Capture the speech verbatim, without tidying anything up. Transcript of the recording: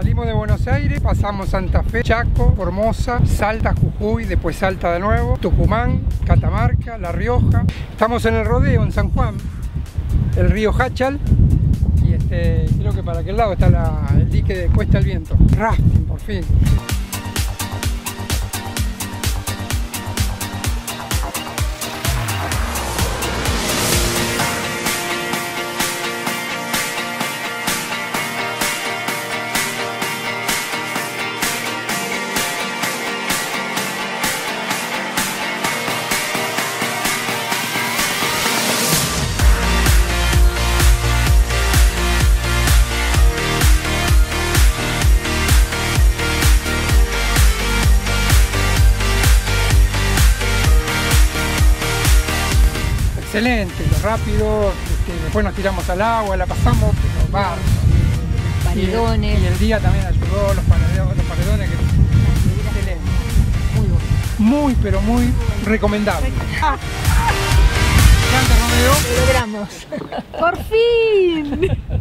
Salimos de Buenos Aires, pasamos Santa Fe, Chaco, Formosa, Salta, Jujuy, después Salta de nuevo, Tucumán, Catamarca, La Rioja. Estamos en el rodeo en San Juan, el río Hachal, y este, creo que para aquel lado está la, el dique de Cuesta el Viento. Rafting, por fin. Excelente, rápido, este, después nos tiramos al agua, la pasamos, pero va. Paredones. Y, y el día también ayudó, los paredones, los paredones que excelente. Muy bueno. Muy, pero muy recomendable. Ah. ¿Qué andas, Romeo? Lo logramos. ¡Por fin!